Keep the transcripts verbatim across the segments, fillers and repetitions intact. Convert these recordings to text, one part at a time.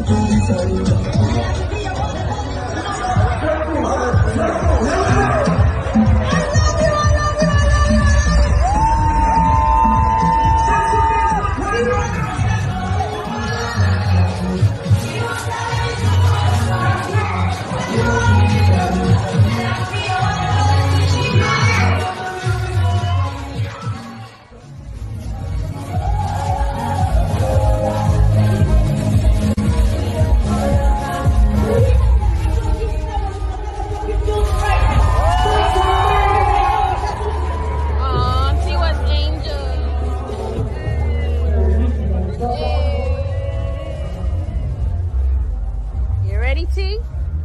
T?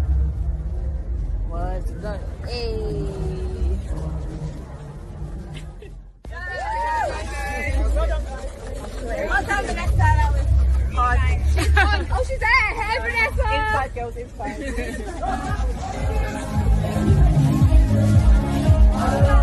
What's good? Hey. I'll tell the next time I was hard. Oh, she's at half of that song. It's fine, girls. It's fine.